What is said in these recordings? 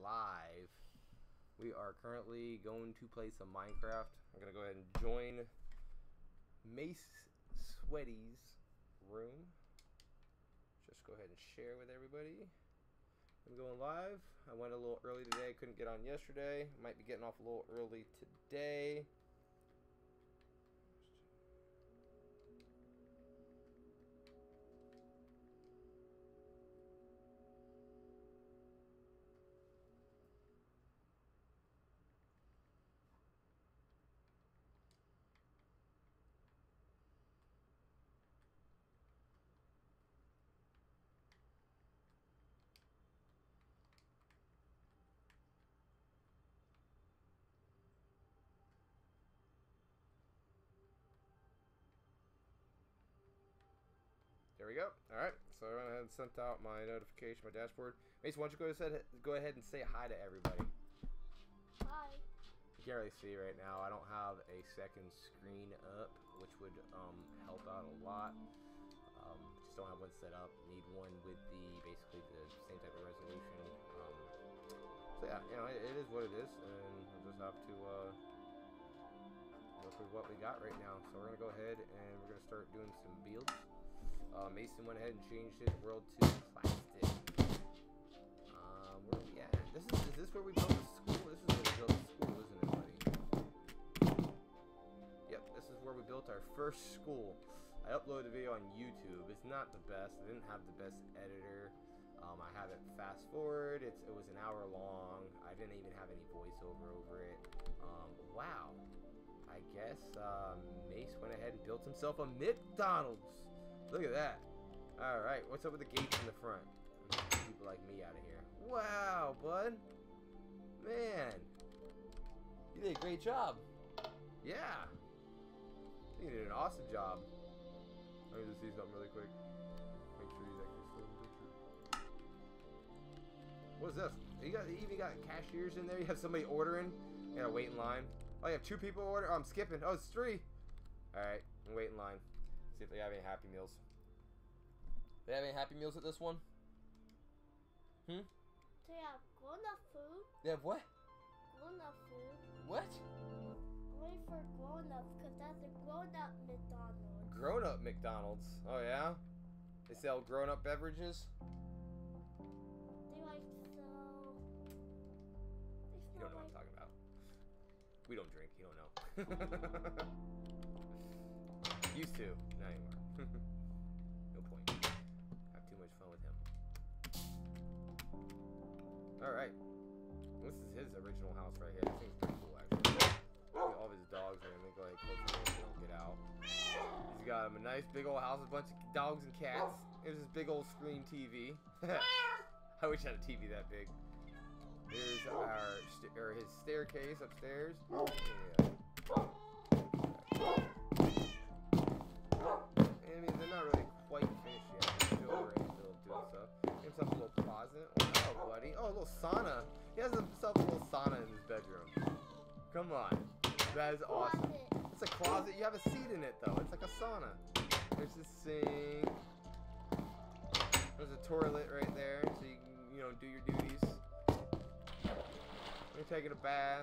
live. We are currently going to play some Minecraft. I'm gonna go ahead and join Mace Sweaty's room. Just go ahead and share with everybody. I'm going live. I went a little early today. Couldn't get on yesterday. Might be getting off a little early today. There we go. Alright, so I went ahead and sent out my notification, my dashboard. Mason, why don't you go ahead and say hi to everybody. Hi. You can't really see right now. I don't have a second screen up, which would help out a lot. Just don't have one set up. Need one with basically the same type of resolution. So yeah, you know, it is what it is, and we'll just have to look at what we got right now. So we're gonna go ahead and we're gonna start doing some builds. Mason went ahead and changed his world to plastic. Where are we at? Is this where we built the school? This is where we built the school, isn't it, buddy? Yep, this is where we built our first school. I uploaded a video on YouTube. It's not the best. I didn't have the best editor. I have it fast forward. It was an hour long. I didn't even have any voiceover over it. Wow. I guess Mace went ahead and built himself a McDonald's. Look at that. Alright, what's up with the gates in the front? People like me out of here. Wow, bud. Man. You did a great job. Yeah. You did an awesome job. Let me just see something really quick. Make sure he's actually still in the picture. What's this? You even got cashiers in there? You have somebody ordering? You gotta wait in line. Oh, you have 2 people order? Oh, I'm skipping. Oh, it's 3. Alright, I'm waiting in line. See if they have any Happy Meals. They have any Happy Meals at this one? They have grown-up food. They have what? Grown-up food. What? Only for grown-ups, because that's a grown-up McDonald's. Grown-up McDonald's. Oh, yeah? They sell grown-up beverages? They like sell... You don't know what I'm talking about. We don't drink. You don't know. Used to. Not anymore. No point. Have too much fun with him. Alright. This is his original house right here. This thing's pretty cool, actually. All of his dogs are in. They go like close to him so they don't get out. He's got him a nice big old house with a bunch of dogs and cats. There's this big old screen TV. I wish I had a TV that big. Here's his staircase upstairs. Yeah. I mean, they're not really quite finished yet. They're still doing stuff. Himself a little closet. Oh, buddy. Oh, a little sauna. He has himself a little sauna in his bedroom. Come on. That is awesome. It's a closet. You have a seat in it, though. It's like a sauna. There's the sink. There's a toilet right there, so you can, you know, do your duties. You're taking a bath.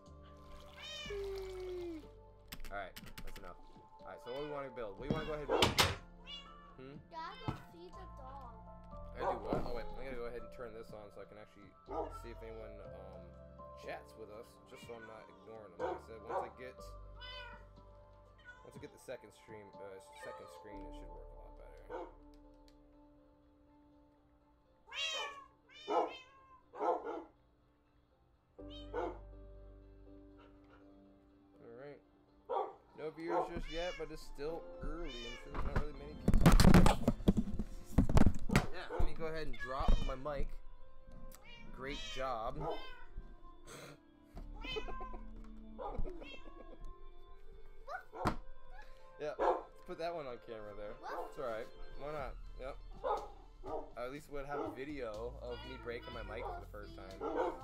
Alright, that's enough. Alright, so what do we want to build? What do you want to go ahead and build? Gotta go see the dog. I do what? Oh wait, I'm gonna go ahead and turn this on so I can actually see if anyone chats with us, just so I'm not ignoring them. Like I said, once I get the second screen, it should work a lot better. Alright. No viewers just yet, but it's still early, and so there's not really many people. Yeah, let me go ahead and drop my mic. Great job. Yeah, let's put that one on camera there. It's alright. Why not? Yep. I at least would have a video of me breaking my mic for the first time.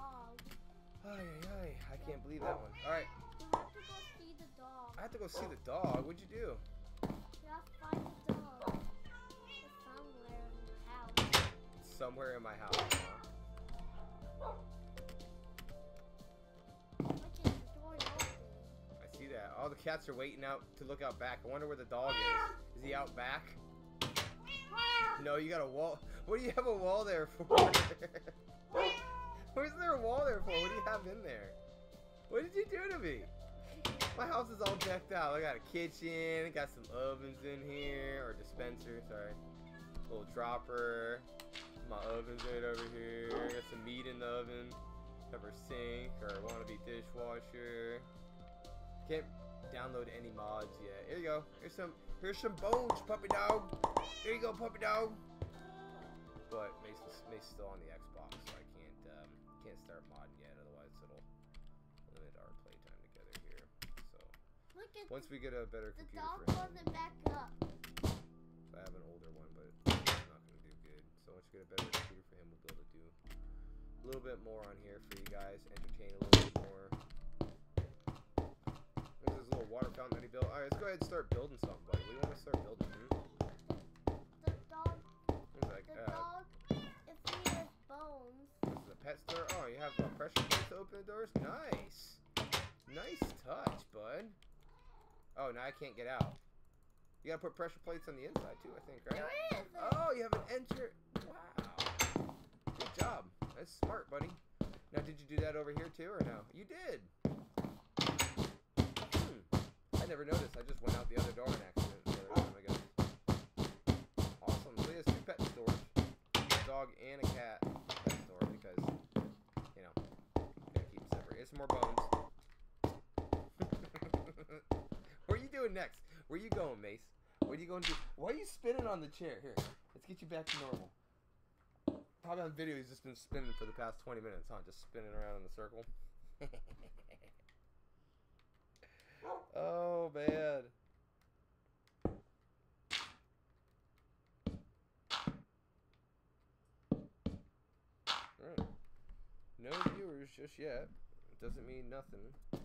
Ay, I can't believe that one. Alright. You have to go see the dog. I have to go see the dog. What'd you do? You have to find the dog. It's somewhere in your house. Somewhere in my house, huh? cats are waiting out to look out back. I wonder where the dog is. Is he out back? No, you got a wall. What do you have a wall there for? Where's there a wall there for? What do you have in there? What did you do to me? My house is all decked out. I got a kitchen, got some ovens in here, or dispenser, sorry. Little dropper. My oven's right over here. Got some meat in the oven. Have our sink, or wannabe dishwasher. Can't download any mods yet. Here you go. Here's some bones, puppy dog. Here you go, puppy dog. But Mason's still on the Xbox, so I can't start modding yet. Otherwise, it'll limit our playtime together here. So Look at once we get a better the computer dog for him, wasn't back up. I have an older one, but it's not gonna do good. So once we get a better computer for him, we'll be able to do a little bit more on here for you guys, entertain a little bit more. There's this little water fountain that he built. Alright, let's go ahead and start building something, buddy. What do you want to start building? The dog. Like, The dog is eating bones. this is a pet store. Oh, you have pressure plates to open the doors? Nice. Nice touch, bud. Oh, now I can't get out. You gotta put pressure plates on the inside too, I think, right? There is. Oh, you have an enter. Wow. Good job. That's smart, buddy. Now, did you do that over here too, or no? You did. I never noticed. I just went out the other door in accident the other time, I guess. Awesome. So there's 2 pet stores. A dog and a cat pet store because, you know, gotta keep them separate. Here's some more bones. What are you doing next? Where are you going, Mace? What are you going to do? Why are you spinning on the chair? Here, let's get you back to normal. Probably on video, he's just been spinning for the past 20 minutes, huh? Just spinning around in the circle. Oh, man. Alright. No viewers just yet. Doesn't mean nothing.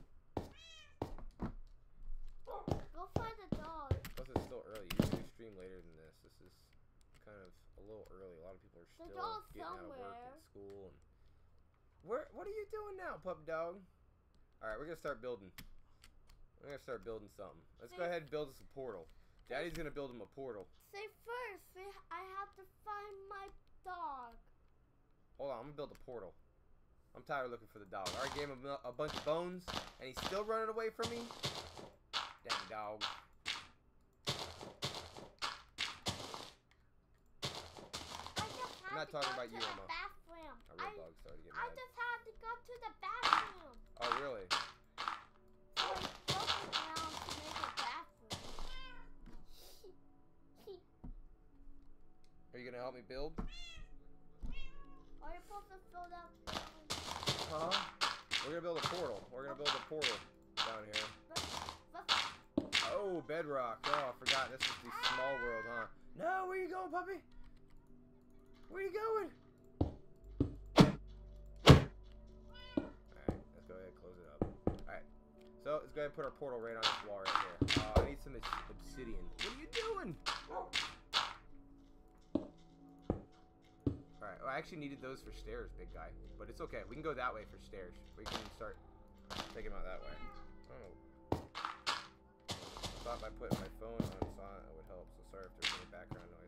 Go find the dog. Plus, it's still early. Usually we stream later than this. This is kind of a little early. A lot of people are still dog's getting out of work somewhere. and school. And what are you doing now, pup dog? Alright, we're going to start building. We're going to start building something. Let's go ahead and build us a portal. Daddy's going to build him a portal. Say first, I have to find my dog. Hold on, I'm going to build a portal. I'm tired of looking for the dog. I already gave him a bunch of bones, and he's still running away from me? Dang dog. I'm not talking about you, Emma. Bathroom. Our real dog's starting to get I mad. just had to go to the bathroom. Oh, really? So I broke it down to make a bathroom. Are you going to help me build? Are you supposed to fill out? Huh? We're going to build a portal. We're going to build a portal down here. Oh, bedrock. Oh, I forgot. This is the small world, huh? No, where you going, puppy? Where you going? Alright, let's go ahead and close it up. Alright, so let's go ahead and put our portal right on this wall right here. I need some obsidian. What are you doing? Alright, well, I actually needed those for stairs, big guy. But it's okay. We can go that way for stairs. We can start taking them out that way. Oh. I thought by putting my phone on silent it would help, so sorry if there's any background noise.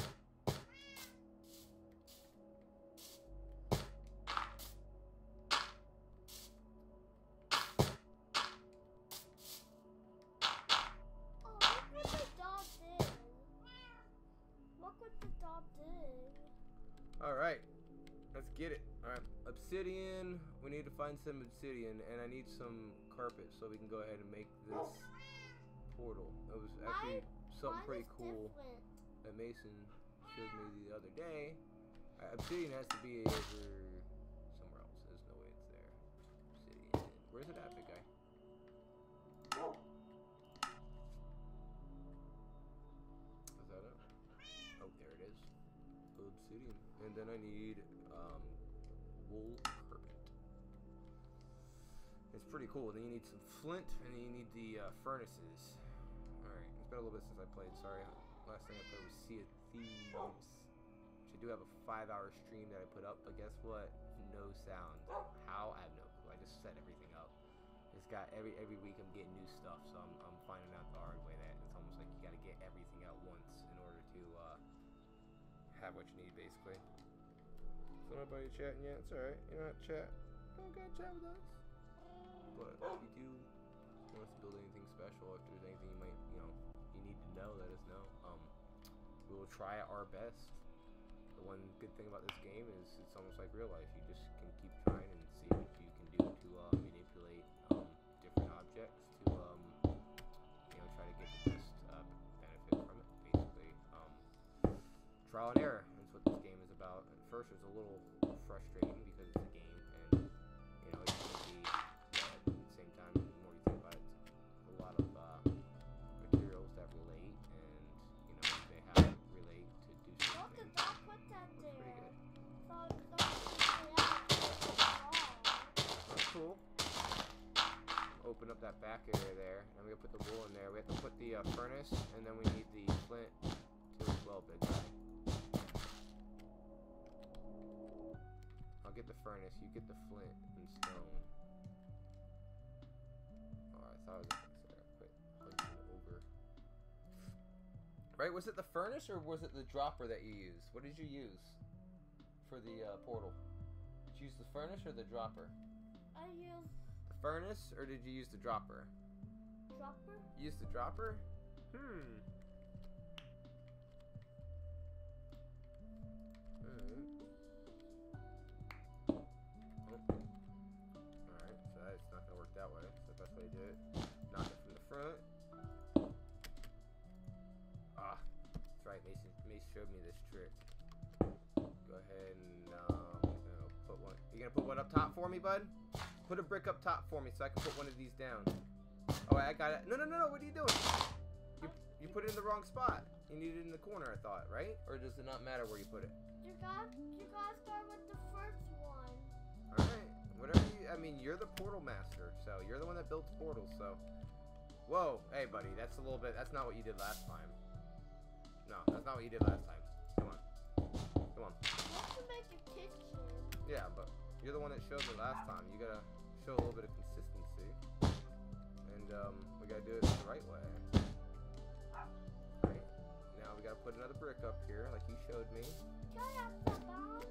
Alright, let's get it. Alright, obsidian. We need to find some obsidian, and I need some carpet so we can go ahead and make this portal. It was actually something pretty cool that Mason showed me the other day. Obsidian has to be over somewhere else. There's no way it's there. Obsidian. Where's it at, big guy? Is that it? Oh, there it is. Obsidian. And then I need wool carpet. It's pretty cool. Then you need some flint, and then you need the furnaces. Alright, it's been a little bit since I played, sorry. Last thing I played was Sea of Thieves. Which I do have a 5-hour stream that I put up, but guess what? No sound. How? I have no clue. I just set everything up. This got every week I'm getting new stuff, so I'm finding out the hard way that it's almost like you got to get everything at once in order to have what you need, basically. So nobody chatting yet. It's alright. You don't have to chat. Don't gotta chat with us. But if you do want us to build anything special, if there's anything you might, you need to know, let us know. We will try our best. The one good thing about this game is it's almost like real life. You just can keep trying and see what you can do to manipulate different objects to try to get the best benefit from it. Basically, trial and error is what this game is about. At first, it's a little frustrating because it's a game, and it can be. But at the same time, the more you think about it, it's a lot of materials that relate, and they have to relate to do something. Look at that, put that Looks there. pretty good. That's cool. Open up that back area there, and we gotta put the wool in there. We have to put the furnace, and then we need the flint too as well, big guy. I'll get the furnace, you get the flint and stone. Oh, I thought I was gonna quit hunting over. Right, was it the furnace or was it the dropper that you used? What did you use for the portal? Did you use the furnace or the dropper? I used The furnace or did you use the dropper? dropper. You used the dropper? Alright, so that's not gonna work that way. So the best way to do it, knock it from the front. Ah, that's right, Mace showed me this trick. Go ahead and put one. You gonna put one up top for me, bud? Put a brick up top for me so I can put one of these down. Oh, I got it. No, what are you doing? You put it in the wrong spot. You need it in the corner, I thought, right? Or does it not matter where you put it? You gotta start with the first one. Alright, whatever I mean, you're the portal master, so you're the one that built the portal, so. Whoa, hey buddy, that's not what you did last time. No, that's not what you did last time. Come on. You have to make a kitchen. Yeah, but you're the one that showed me last time. You gotta show a little bit of consistency. And, we gotta do it the right way. Right. Now we gotta put another brick up here, like you showed me. Can I have the bone?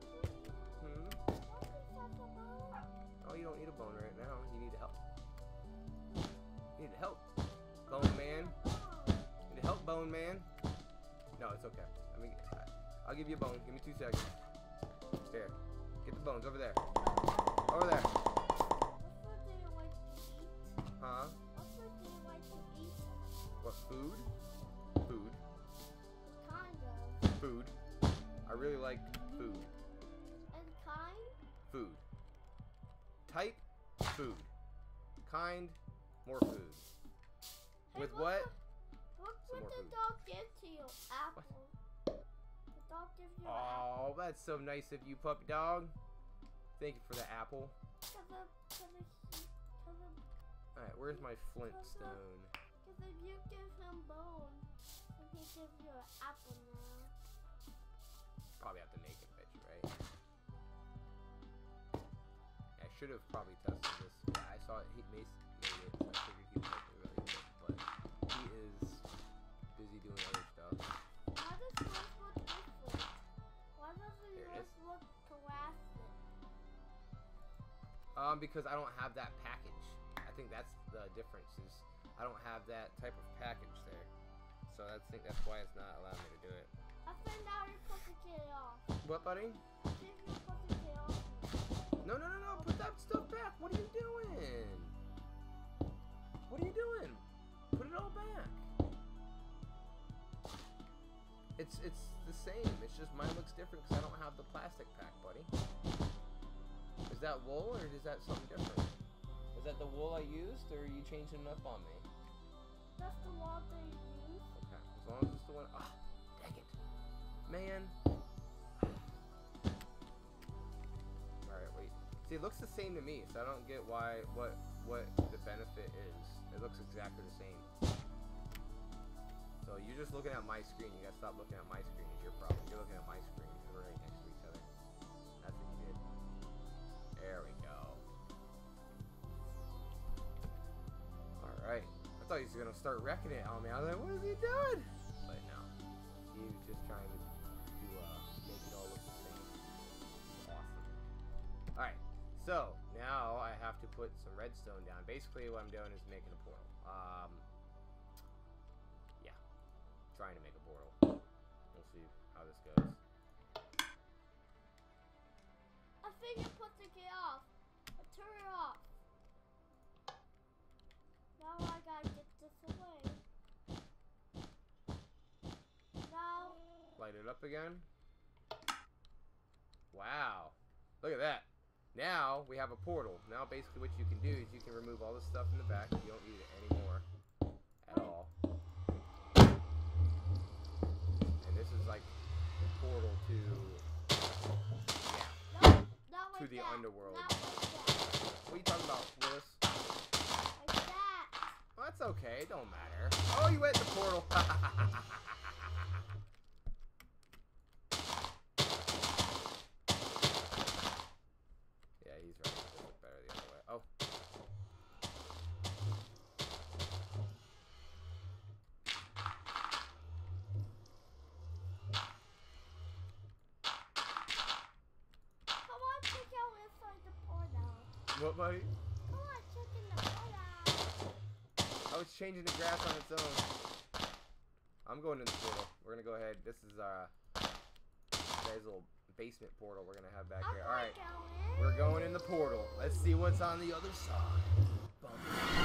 Oh, you don't need a bone right now. You need help. You need help, Bone Man. You need help, Bone Man. No, it's okay. I'll give you a bone. Give me 2 seconds. There. Get the bones over there. Over there. What food do you like to eat? Huh? What food do you like to eat? What food? Food. Kind of. Food. I really like food. And kind? Food. Type, food. Kind, more food. Hey, With what? What Some would more the food. dog give to you? Apple. The dog gives you an apple. Oh, that's so nice of you, puppy dog. Thank you for the apple. Alright, where's my flintstone? Because if you give him bone, then he gives you an apple now. Probably have to make it, bet you, right? I should have probably tested this. Yeah, I saw it. Mace made it, so I figured he would make it really quick. But he is busy doing other stuff. Why does yours look different? Why doesn't There it yours is. look classic? Because I don't have that package. I think that's the difference. Is I don't have that type of package there. So I think that's why it's not allowing me to do it. I think now you're supposed to get it off. What, buddy? I think you're supposed to get it off. No. Put that stuff back. What are you doing? What are you doing? Put it all back. It's the same. It's just mine looks different because I don't have the plastic pack, buddy. Is that wool or is that something different? Is that the wool I used or are you changing it up on me? That's the wall that you use. Okay, as long as it's the one. Ah, dang it. Man. Alright, wait. See, it looks the same to me, so I don't get why, what the benefit is. It looks exactly the same. So you're just looking at my screen. You gotta stop looking at my screen. Is your problem. You're looking at my screen because we're right next to each other. That's what you did. There we go. thought he was gonna start wrecking it on me. I was like, what is he doing? But no, he was just trying to make it all look the same. Awesome. All right, so now I have to put some redstone down. Basically, what I'm doing is making a portal. Yeah, trying to make a portal. We'll see how this goes. I think you put the key off. Turn it off. Now I gotta get this away. Now. Light it up again. Wow. Look at that. Now we have a portal. Now basically what you can do is you can remove all the stuff in the back. You don't need it anymore at all. And this is like the portal to, yeah, Not to like the that. underworld. Not like that. What are you talking about, Willis? Like that. Well, that's okay. It don't matter. Oh, you went in the portal. Yeah, he's right. It does look better the other way. Oh. Come on, check out inside the portal. What, buddy? Come on, check in the portal. I was changing the grass on its own. I'm going in the portal. We're gonna go ahead. This is guy's little basement portal we're gonna have back here. All right, we're going in the portal. Let's see what's on the other side. Bump.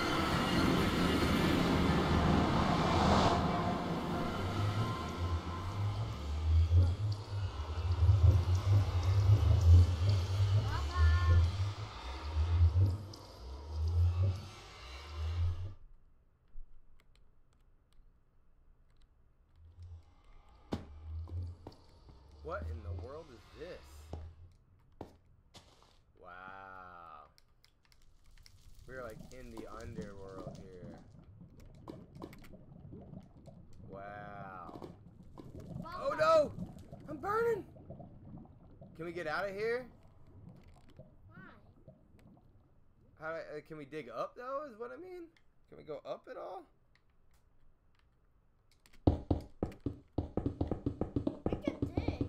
What in the world is this? Wow. We're like in the underworld here. Wow. Oh no! I'm burning! Can we get out of here? Why? Can we dig up though, is what I mean? Can we go up at all? We can dig.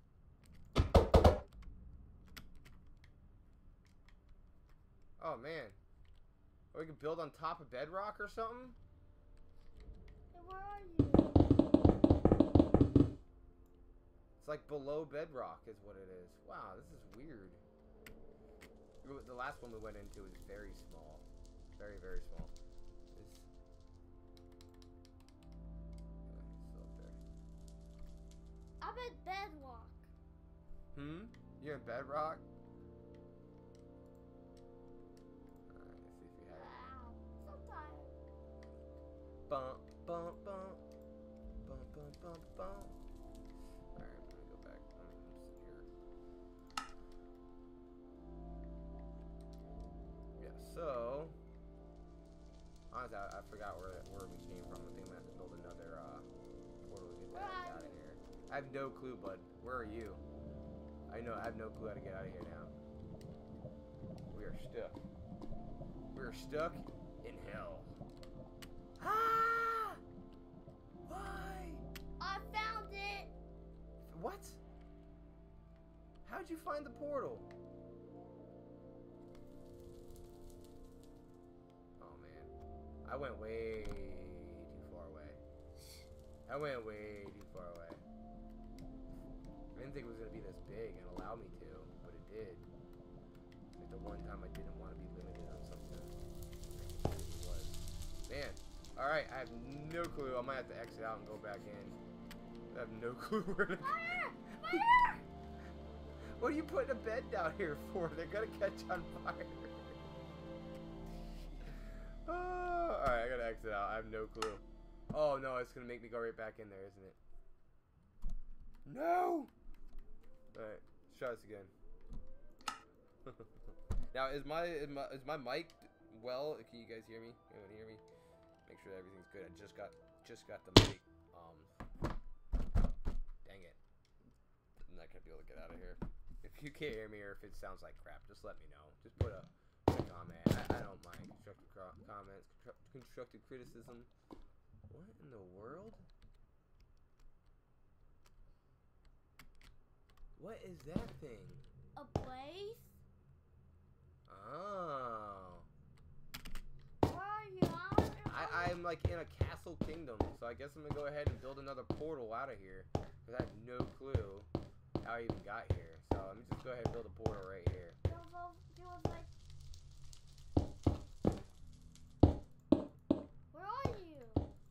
Oh man. Or we could build on top of bedrock or something? Hey, where are you? It's like below bedrock is what it is. Wow, this is weird. The last one we went into was very small. Very, very small. It's still up there. I'm in bedrock. You're in bedrock? Alright, let's see if we have it. Wow. So tired. Bump, bump, bump. Bump, bump, bump, bump. Alright, let me go back. Let me sit here. Yeah, so honestly, I forgot where we came from. I think I'm gonna have to build another portal to get that out of here. I have no clue, bud. Where are you? I have no clue how to get out of here now. We are stuck. We are stuck in hell. Ah! Why? I found it. What? How'd you find the portal? Oh man, I went way too far away. I went way too far away. I didn't think it was gonna be this big and allow me to, but it did. Like the one time I didn't want to be limited on something, it was. Man, all right, I have no clue. I might have to exit out and go back in. I have no clue where to go. Fire! Fire! What are you putting a bed down here for? They're gonna catch on fire. Oh, all right, I gotta exit out. I have no clue. Oh no, it's gonna make me go right back in there, isn't it? No. All right, let's try this again. Now, is my mic well? Can you guys hear me? Anyone hear me? Make sure that everything's good. I just got the mic. Dang it. I'm not gonna be able to get out of here. If you can't hear me or if it sounds like crap, just let me know. Just put a comment. I don't mind constructive comments. comments, constructive criticism. What in the world? What is that thing? A place? Oh. Where are you? I'm like in a castle kingdom, so I guess I'm gonna go ahead and build another portal out of here. Cause I have no clue how I even got here. So let me just go ahead and build a portal right here. Where are you?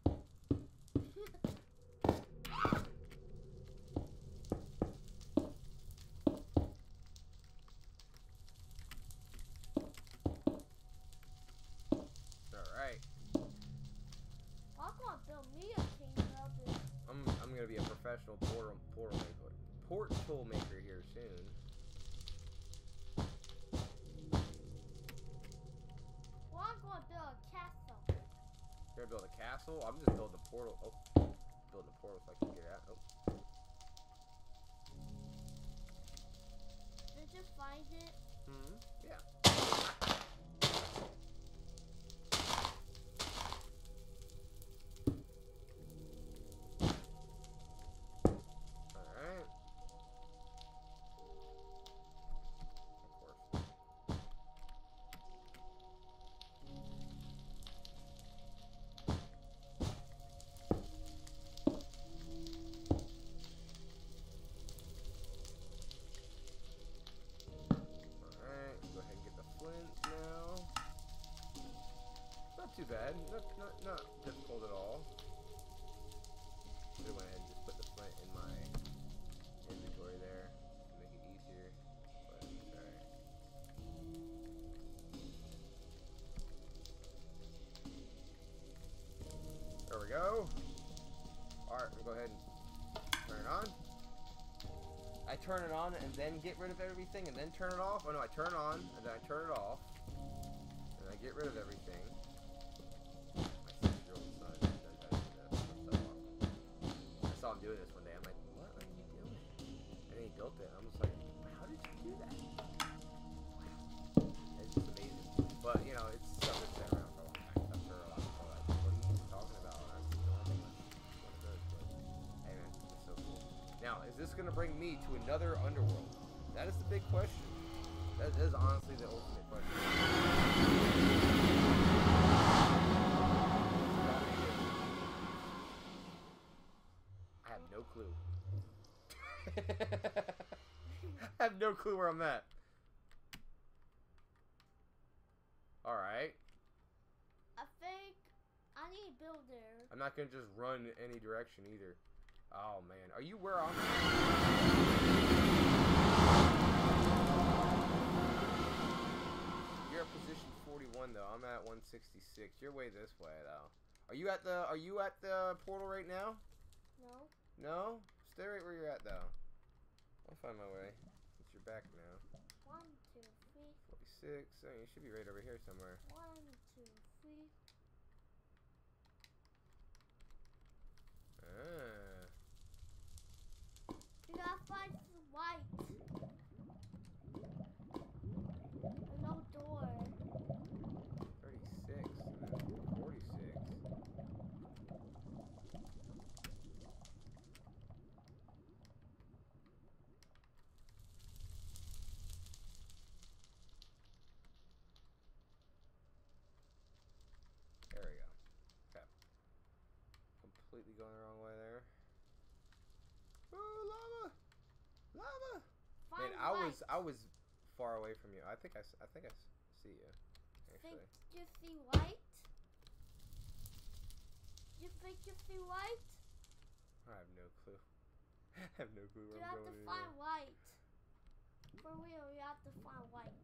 Alright. I'm gonna build me a kingdom. I'm gonna be a professional portal maker here soon. Well, I'm gonna build a castle. You're gonna build a castle? I'm just building a portal. Oh, building a portal so I can get out. Oh. Did you find it? Yeah. Alright. Of course. Alright, go ahead and get the flint now. Not too bad. Not difficult at all. Should have went ahead and just put the flint in my inventory there to make it easier. But it's alright. There we go. Alright, we'll go ahead and turn it on. I turn it on and then get rid of everything and then turn it off. Oh no, I turn it on and then I turn it off. And I get rid of everything. My 6-year-old son knows how to do this. That's so awesome. I saw him doing this one day. I'm like, what are you doing? And then he built it. I'm just like, how did you do that? Wow. It's just amazing. But, you know, it's stuff that's been around for a long time. I'm sure a lot of people are like, what are you talking about? And I was like, no, I think it's one of those. But, hey man, it's so cool. Now, is this going to bring me to another underworld? That is the big question. That is honestly the ultimate question. I have no clue. I have no clue where I'm at. Alright. I think I need a builder. I'm not going to just run any direction either. Oh man, are you where I'm at? You're at position 41 though. I'm at 166. You're way this way though. Are you at the portal right now? No. No? Stay right where you're at though. I'll find my way. It's your back now. 1, 2, 3. 46. Oh, you should be right over here somewhere. 1, 2, 3. Ah. You gotta find some white. No door. 36 and then 46. There we go. Okay. Completely going the wrong way there. Oh, lava! Lava! Find Man, white. I was far away from you. I think I see you. Actually. Think you see white? You think you see white? I have no clue. I have no clue where You I'm have going to find anymore. white. For real, you have to find white.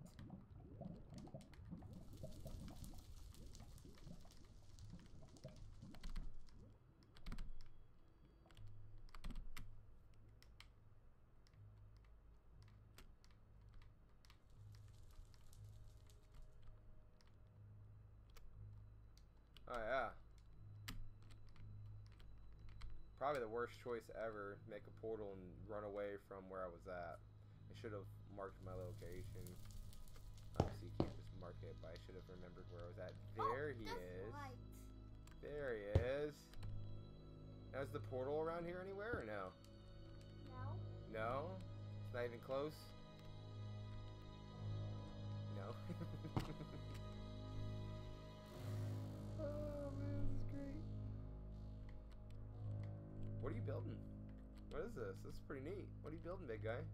Oh yeah. Probably the worst choice ever. Make a portal and run away from where I was at. I should have marked my location. Obviously you can't just mark it, but I should have have remembered where I was at. Oh, There he that's is. right. There he is. Now, is the portal around here anywhere or no? No. No? It's not even close? No. Oh man, this is great. What are you building? What is this? This is pretty neat. What are you building, big guy?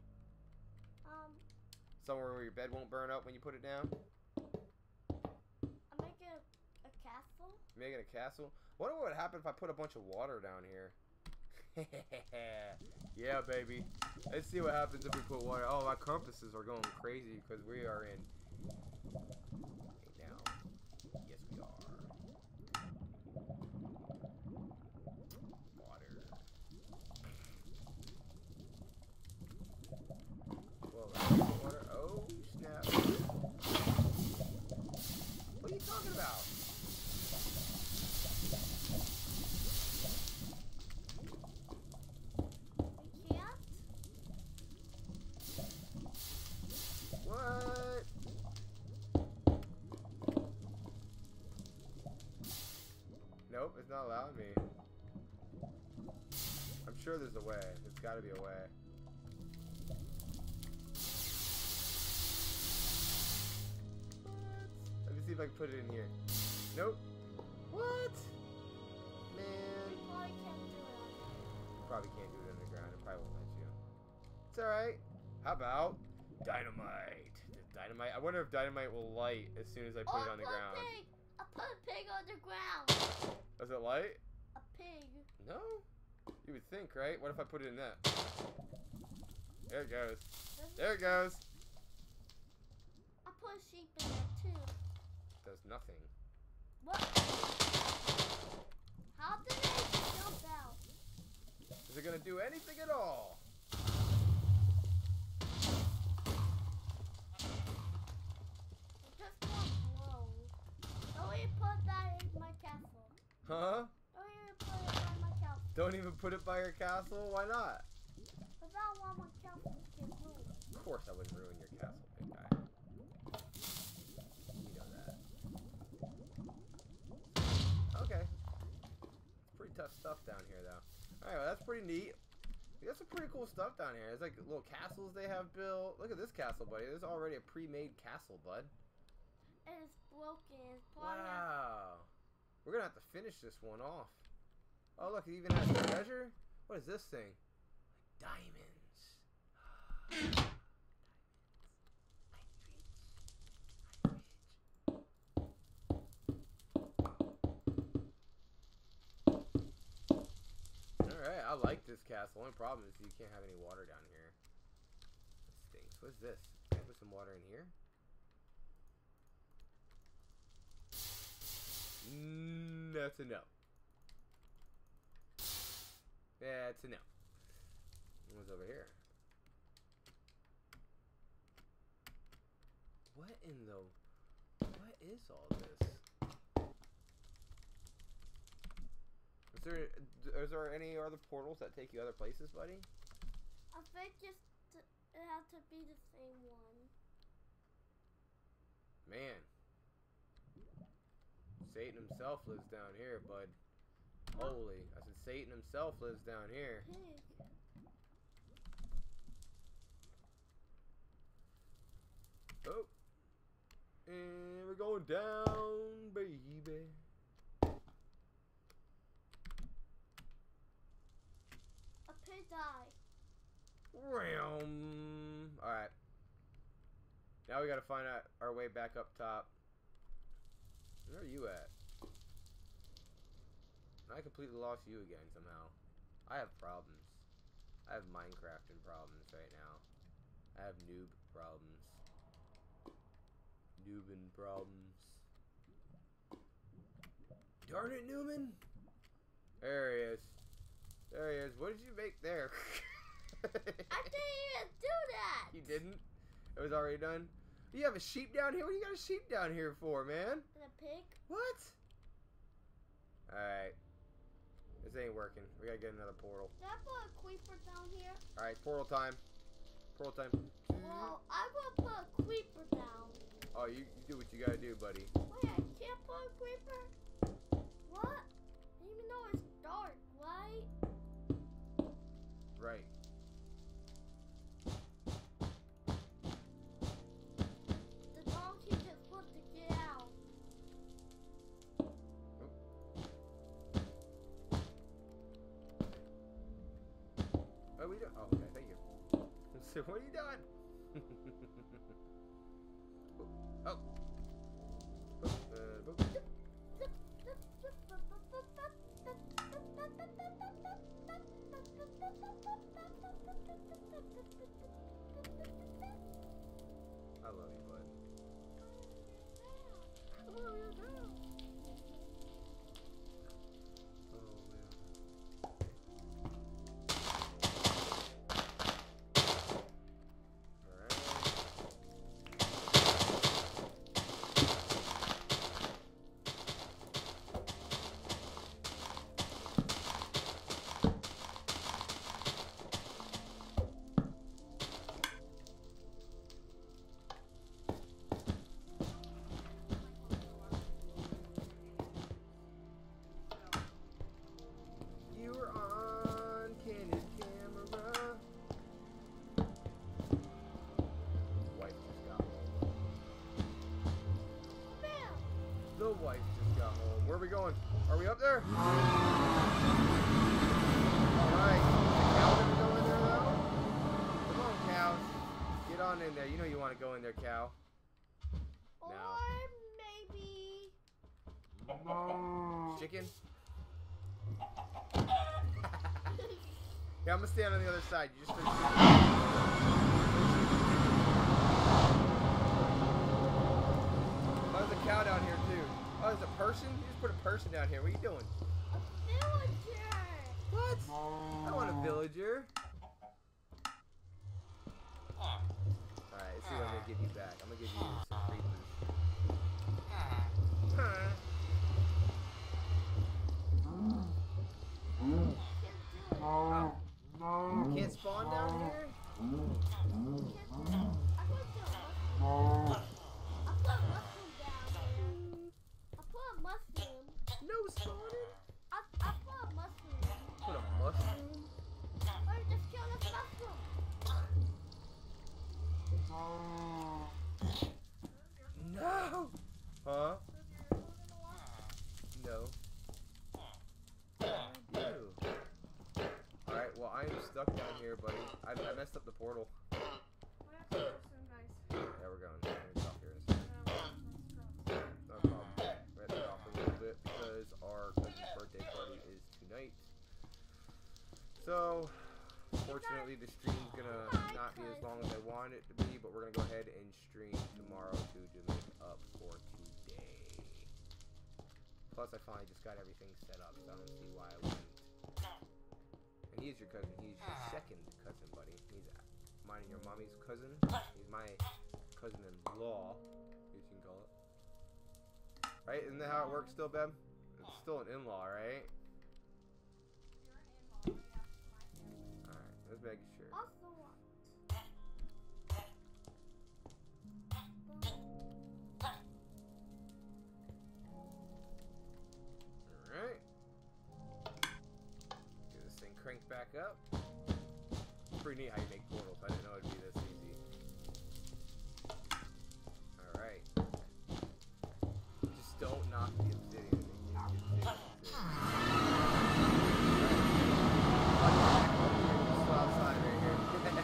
Somewhere where your bed won't burn up when you put it down? I'm making a castle. Making a castle? Wonder what would happen if I put a bunch of water down here. Yeah, baby. Let's see what happens if we put water. Oh, my compasses are going crazy because we are in. Now, yes, we are. Water. Whoa, water. Oh, snap. What are you talking about? We can't. What? Nope, it's not allowing me. I'm sure there's a way. There's got to be a way. What? Let me see if I can put it in here. Nope. What? Man. We probably can't do it. Probably can't do it underground. It probably won't let you. It's alright. How about dynamite? Dynamite. I wonder if dynamite will light as soon as I put it on the ground. Pig. I put a pig on the ground. Does it light? A pig. No? You would think, right? What if I put it in that? There it goes. There it goes. I put a sheep in there too. Does nothing. What? How did it jump out? Is it gonna do anything at all? It just won't blow. Don't even put that in my castle. Huh? Don't even put it by my castle. Don't even put it by your castle? Why not? Because I don't want my castle to get ruined. Of course I wouldn't ruin your castle, big guy. You know that. Okay. Pretty tough stuff down here, though. Alright, well, that's pretty neat. We got some pretty cool stuff down here. There's like little castles they have built. Look at this castle, buddy. There's already a pre-made castle, bud. And it's broken. It's probably Wow. We're gonna have to finish this one off. Oh, look, it even has treasure? What is this thing? Diamonds. Alright, I like this castle. Only problem is you can't have any water down here. This stinks. What's this? Can I put some water in here? That's a no. Yeah, it's a no. What's over here? What in the... What is all this? Is there any other portals that take you other places, buddy? I think it has to be the same one. Man. Satan himself lives down here, bud. Holy. I said Satan himself lives down here. Pig. Oh. And we're going down, baby. A pig died. Alright. Now we gotta find out our way back up top. Where are you at? I completely lost you again somehow. I have problems. I have Minecrafting problems right now. I have noob problems. Noobin problems. Darn it, Newman! There he is. There he is. What did you make there? I didn't even do that. You didn't? It was already done? You have a sheep down here? What do you got a sheep down here for, man? And a pig. What? Alright. This ain't working. We gotta get another portal. Did I put a creeper down here? Alright, portal time. Portal time. Well, I'm gonna put a creeper down. Oh, you do what you gotta do, buddy. Wait, I can't put a creeper? What? Even though it's dark, right? Right. The donkey just wants to get out. Oh, we don't. Oh, okay, thank you. So, what are you doing? Oh. I love you, bud. I love you too. The wife just got home. Where are we going? Are we up there? Alright. The cow gonna go in there though? Come on, cows. Get on in there. You know you want to go in there, cow. Or maybe... Chicken? Yeah, I'm gonna stand on the other side. You just there's a cow down here too. Oh, there's a person? You just put a person down here. What are you doing? A villager! What? I don't want a villager. Alright, let's see what I'm gonna give you back. I'm gonna give you some creepers. Oh. You can't spawn down here? No spawning? I put a mushroom. Put a mushroom? Or just kill this mushroom. No! Huh? No. I do. Alright, well I am stuck down here, buddy. I messed up the portal. Yeah, we're going. We're gonna stop here in a second. No problem. We're gonna head off a little bit because our cousin's birthday party is tonight. So, fortunately the stream's gonna not be as long as I want it to be, but we're gonna go ahead and stream tomorrow to make up for today. Plus I finally just got everything set up, so I don't see why I wouldn't. And he's your cousin. He's your second cousin, buddy. He's mine and your mommy's cousin. He's my cousin-in-law, you can call it. Right? Isn't that how it works still, Beb? It's still an in-law, right? Alright, let's make sure. Alright. Get this thing cranked back up. Pretty neat how you make portals. I didn't know it'd be this easy. Alright. Just don't knock the obsidian. Outside right here.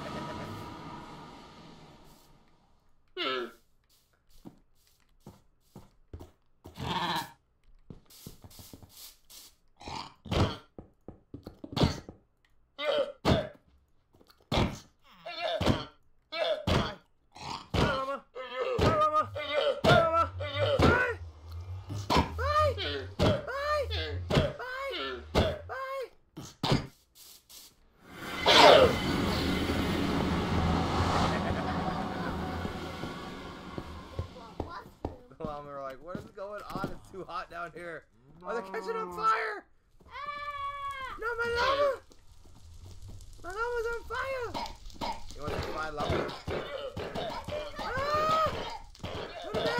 What is going on? It's too hot down here. Oh, they're catching on fire! No, my llama! My llama's on fire! You want to fly llama? Ah! Put it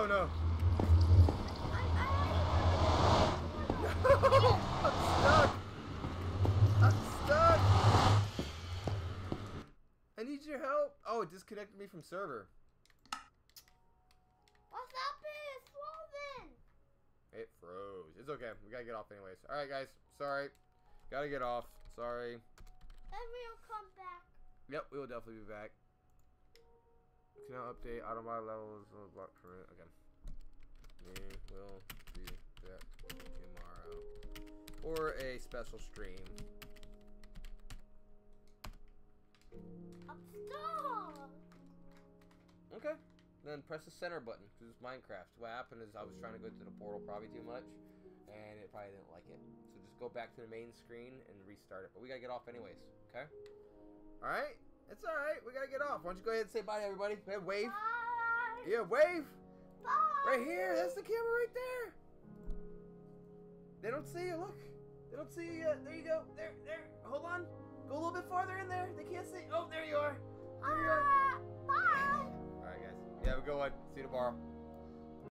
Oh no. I No! I'm stuck. I'm stuck. I need your help. Oh, it disconnected me from server. What's happening? It's frozen. It froze. It's okay. We gotta get off anyways. Alright, guys. Sorry. Gotta get off. Sorry. And we'll come back. Yep, we will definitely be back. Can now update automobile levels of block permit. Okay. We will be back tomorrow. Or a special stream. I'm stuck. Okay. Then press the center button, because it's Minecraft. What happened is I was trying to go to the portal probably too much, and it probably didn't like it. So just go back to the main screen and restart it. But we gotta get off anyways, okay? Alright? It's alright. We gotta get off. Why don't you go ahead and say bye to everybody? Go ahead, wave. Bye. Yeah, wave. Bye. Right here. That's the camera right there. They don't see you. Look. They don't see you yet. There you go. There. Hold on. Go a little bit farther in there. They can't see. Oh, there you are. There you are. Bye. Alright, guys. You have a good one. See you tomorrow.